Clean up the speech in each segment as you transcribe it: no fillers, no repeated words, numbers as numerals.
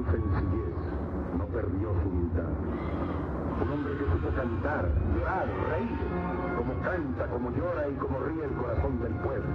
su sencillez, no perdió su humildad. Un hombre que supo cantar, llorar, reír, como canta, como llora y como ríe el corazón del pueblo.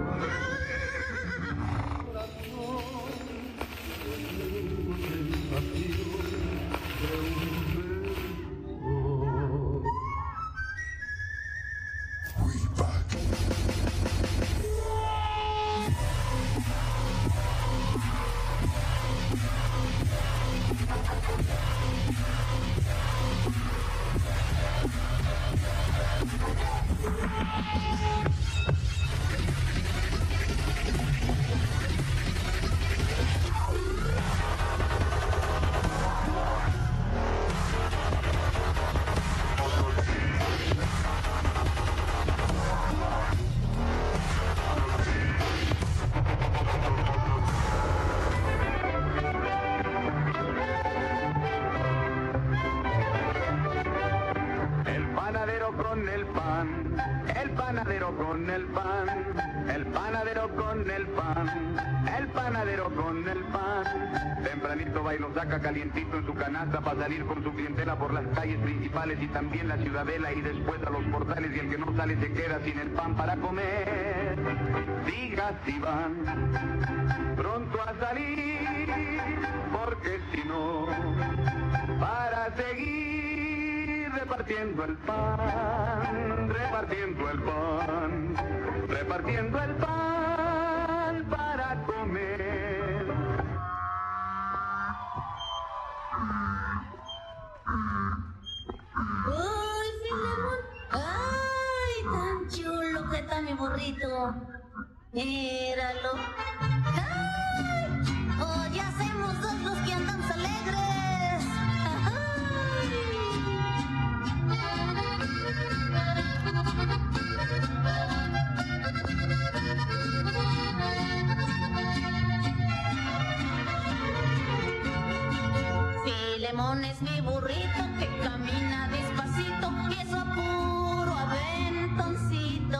El panadero con el pan, el panadero con el pan, el panadero con el pan. Tempranito va y lo saca calientito en su canasta para salir con su clientela por las calles principales y también la ciudadela y después a los portales, y el que no sale se queda sin el pan para comer. Diga si van pronto a salir, porque si no, para seguir repartiendo el pan, repartiendo el pan, repartiendo el pan para comer. ¡Ay, Filemón! ¡Ay, tan chulo que está mi burrito! Míralo. ¡Ay! ¡Oh, ya hacemos dos los que andamos alegres! Filemón es mi burrito que camina despacito y eso a puro aventoncito.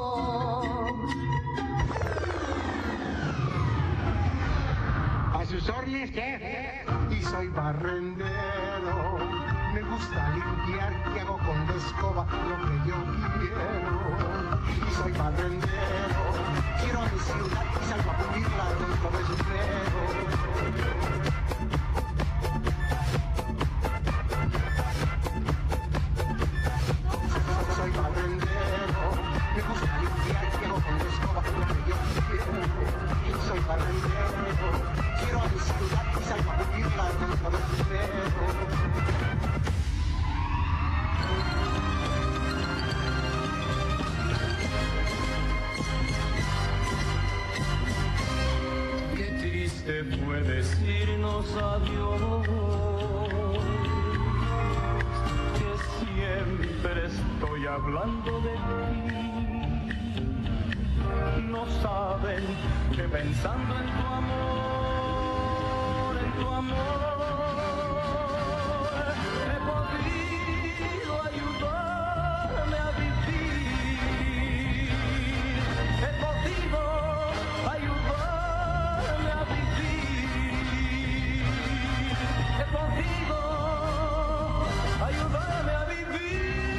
A sus órdenes, jefe. Y soy barrendero. Me gusta limpiar y hago con la escoba lo que yo quiero. Y soy barrendero. Quiero a mi ciudad y salgo a pulirla dentro de su freno. Soy barrendero, me gusta limpiar y hago con la escoba lo que yo quiero. Soy barrendero, quiero a mi ciudad y salgo a pulirla dentro de su freno. Qué triste fue decirnos adiós, que siempre estoy hablando de ti. No saben que pensando en tu amor, he podido ayudarme a vivir. He podido ayudarme a vivir. He podido ayudarme a vivir.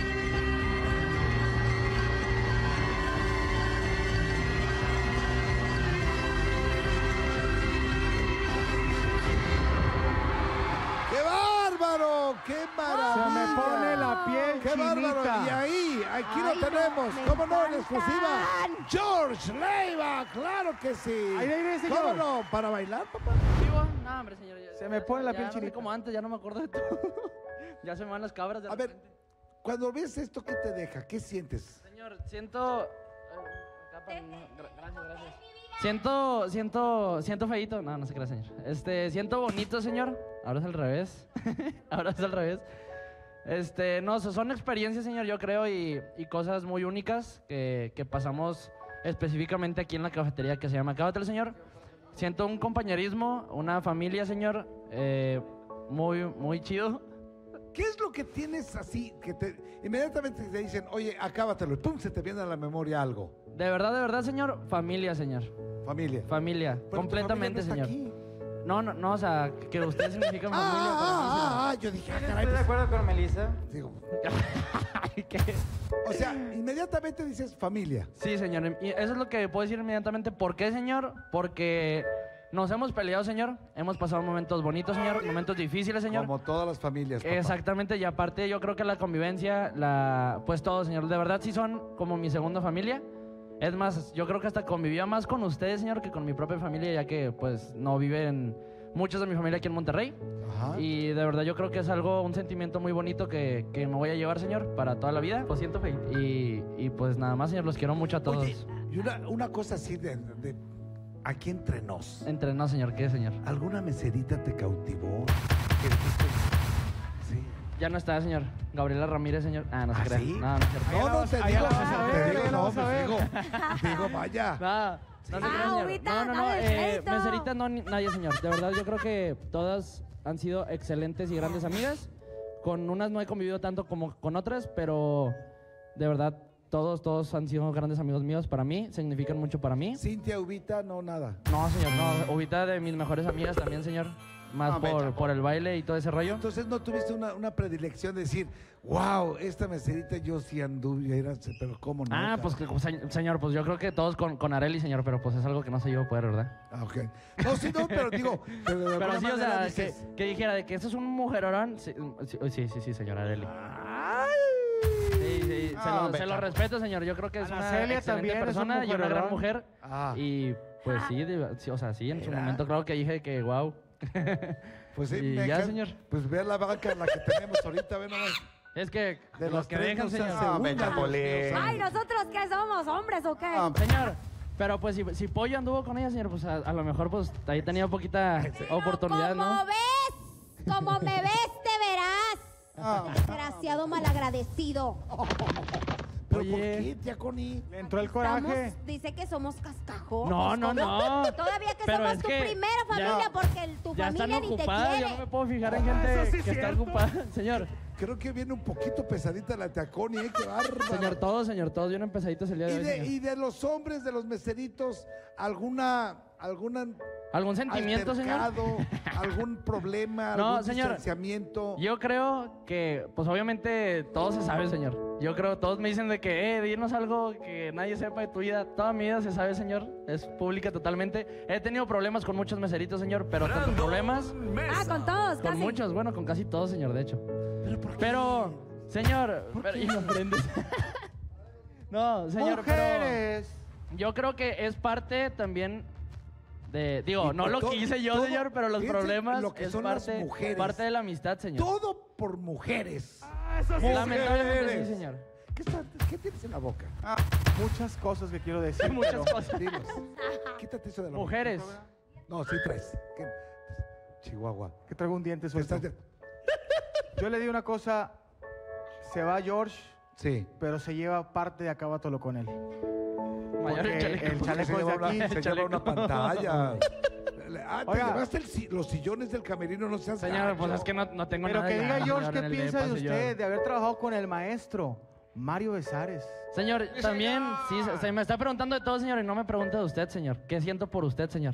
¡Qué bárbaro! ¡Qué maravilla! Se me pone la piel ¡Qué bárbaro! chinita. Y ahí, aquí lo Ay, tenemos. me ¿Cómo no? En encantan. exclusiva. George Leiva, claro que sí. Ahí viene, señor. ¿Cómo no? ¿Para bailar, papá? ¿Vivo? No, hombre, señor. Se me pone la piel no soy chinita. como antes, ya no me acuerdo de todo. Ya se me van las cabras de A ver, repente. cuando ves esto, ¿qué te deja? ¿Qué sientes? Señor, siento... Gracias. Siento feíto. No, no sé qué era, señor. Siento bonito, señor. Ahora es al revés. Ahora es al revés. No, son experiencias, señor, yo creo, y cosas muy únicas que pasamos específicamente aquí en la cafetería que se llama Cábatelo, señor. Siento un compañerismo, una familia, señor, muy, muy chido. ¿Qué es lo que tienes así que inmediatamente te dicen, oye, acábatelo, y pum, se te viene a la memoria algo? De verdad, señor, familia, señor. Familia. Familia, Pero tu completamente, familia no señor. está aquí. No, o sea, que usted significa familia para mí, Yo dije, Estoy caray, de pues, acuerdo con Melissa. digo, señor. ¿Qué? o sea, inmediatamente dices familia. Sí, señor. Y eso es lo que puedo decir inmediatamente. ¿Por qué, señor? Porque nos hemos peleado, señor. Hemos pasado momentos bonitos, señor. Momentos difíciles, señor. Como todas las familias, papá. Exactamente. Y aparte, yo creo que la convivencia, pues todo, señor. De verdad, sí son como mi segunda familia. Es más, yo creo que hasta convivía más con ustedes, señor, que con mi propia familia, ya que, pues, no viven muchos de mi familia aquí en Monterrey. Ajá. Y de verdad yo creo que es un sentimiento muy bonito que me voy a llevar, señor, para toda la vida. Lo siento, Fey. Y pues nada más, señor, los quiero mucho a todos. Oye, y una cosa así de aquí entre nos. Entre no, señor, ¿qué, señor? ¿Alguna meserita te cautivó? Que dijiste, sí. Ya no está, señor. Gabriela Ramírez, señor. No se ¿Ah, crea. sí? No, no es cierto. No, no, te ahí digo, lo vamos a ver, te digo, ahí lo no, vamos a ver. digo, vaya. No se crea, señor. Ubita, No. dale crédito. Meserita no, nadie, señor. De verdad, yo creo que todas han sido excelentes y grandes amigas. Con unas no he convivido tanto como con otras, pero de verdad, todos han sido grandes amigos míos para mí. Significan mucho para mí. Cintia, Ubita, no, nada. No, señor, no. Ubita de mis mejores amigas también, señor. Más por el baile y todo ese rollo. Entonces, ¿no tuviste una predilección de decir, wow, esta meserita yo sí anduve, pero cómo no? Pues, señor, pues yo creo que todos con Areli, señor, pero pues es algo que no sé yo poder, ¿verdad? Ok. No, sí, no, pero digo, pero de Pero alguna sí, o manera sea, dices, que dijera de que eso es un mujerorón. Sí, señor Areli. Sí, se lo respeto, señor. Yo creo que es Ana una Celia excelente también es un persona y una gran mujerorón. mujer. Ah. Y pues sí, o sea, sí, en su momento claro que dije que wow. pues sí, y me ya, encanta. señor. Pues ve la banca en la que tenemos ahorita, ve nomás. Es que De los los que tres dejan, no se señor. hace una, vete, Dios Poli. mío, Ay, santo. ¿nosotros qué somos? ¿Hombres o qué? Señor, pero pues si Pollo anduvo con ella, señor, pues a lo mejor pues ahí tenía poquita oportunidad, Como ¿no? ves, como me ves, te verás. Desgraciado malagradecido. ¿Pero Oye. por qué, tía Connie? Le entró el coraje. Dice que somos cascajos. No. Todavía que Pero somos es tu que primera familia ya- porque tu Ya familia están ni te ocupadas, quiere. yo no me puedo fijar en gente que está ocupada. Señor, Creo que viene un poquito pesadita la tía Connie, qué bárbaro. señor, todos vienen pesaditos el día de hoy, señor. Y de los hombres, de los meseritos, alguna ¿Algún sentimiento, señor? altercado, algún problema, No, algún señor. distanciamiento? Yo creo que, pues obviamente todo se sabe, señor. Yo creo, todos me dicen de que, dinos algo que nadie sepa de tu vida. Toda mi vida se sabe, señor. Es pública totalmente. He tenido problemas con muchos meseritos, señor, pero tanto problemas Con todos, con casi. muchos, bueno, con casi todos, señor, de hecho. ¿Pero por qué? Pero, señor, y me prendes. No, señor, pero Mujeres. yo creo que es parte también de, digo, Y no por lo todo- quise yo, todo- señor, pero los fíjense problemas lo que es son las parte, mujeres. parte de la amistad, señor. Todo por mujeres. Lamentablemente sí, señor. ¿Qué tienes en la boca? Muchas cosas que quiero decir. Muchas pero cosas. Dinos. Quítate eso de la Mujeres. boca. No, sí traes. ¿Qué? Chihuahua. Que traigo un diente ¿Te suelto. estás de- Yo le di una cosa. Se va George, Sí. pero se lleva parte de Acábatolo con él. Mayor Porque chaleco. el chaleco Se es de lleva una, aquí. se lleva una pantalla. Te Oiga. llevaste los sillones del camerino, no seas Señor, pues gacho. es que no tengo Pero nada. que de diga nada, George señor, qué en el piensa de depa, señor. usted de haber trabajado con el maestro Mario Besares. Señor, también, sí, se me está preguntando de todo, señor, y no me pregunte de usted, señor. ¿Qué siento por usted, señor?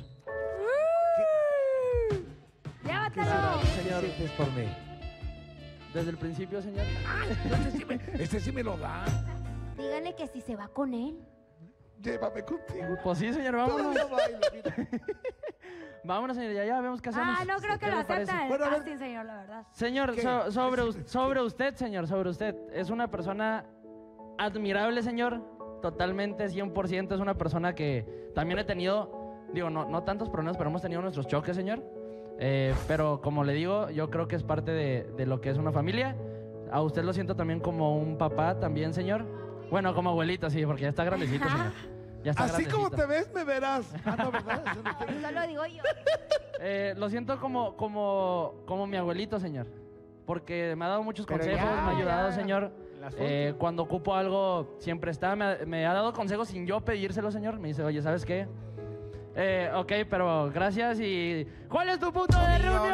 Llévatelo. Señor, es por mí. Desde el principio, señor. Este sí me lo da. Dígale que si se va con él. Llévame contigo. Pues sí, señor, vámonos. Todavía bailo, mira. Vámonos, señor, ya vemos qué hacemos. No creo que ¿Qué lo le parece? acepta el Bueno, a ver. casting, señor, la verdad. Señor, ¿Qué? sobre usted, señor, sobre usted. Es una persona admirable, señor. Totalmente, 100%. Es una persona que también he tenido, digo, no tantos problemas, pero hemos tenido nuestros choques, señor. Pero como le digo, yo creo que es parte de lo que es una familia. A usted lo siento también como un papá, también, señor. Bueno, como abuelito, sí, porque ya está grandecito, señor. Ya está Así como grandecito. te ves, me verás. No, ¿verdad? Eso no te- Eso lo digo yo. Lo siento como mi abuelito, señor. Porque me ha dado muchos Pero consejos, ya, me ha ayudado, ya. señor. Las últimas. Cuando ocupo algo, siempre está. Me ha dado consejos sin yo pedírselo, señor. Me dice, oye, ¿sabes qué? Ok, pero gracias y... ¿Cuál es tu punto de reunión?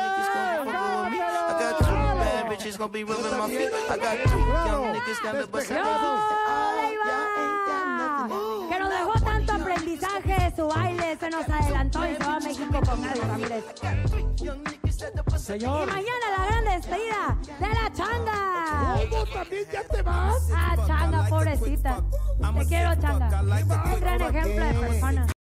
¡No! ¡Le iba! Que nos dejó tanto aprendizaje de su baile se nos adelantó y se va a México con Gaby Ramírez. Señor. Y mañana la gran despedida de la Changa. ¿Cómo también ya te vas? Ah, Changa, pobrecita. Te quiero, Changa. Un gran ejemplo de persona.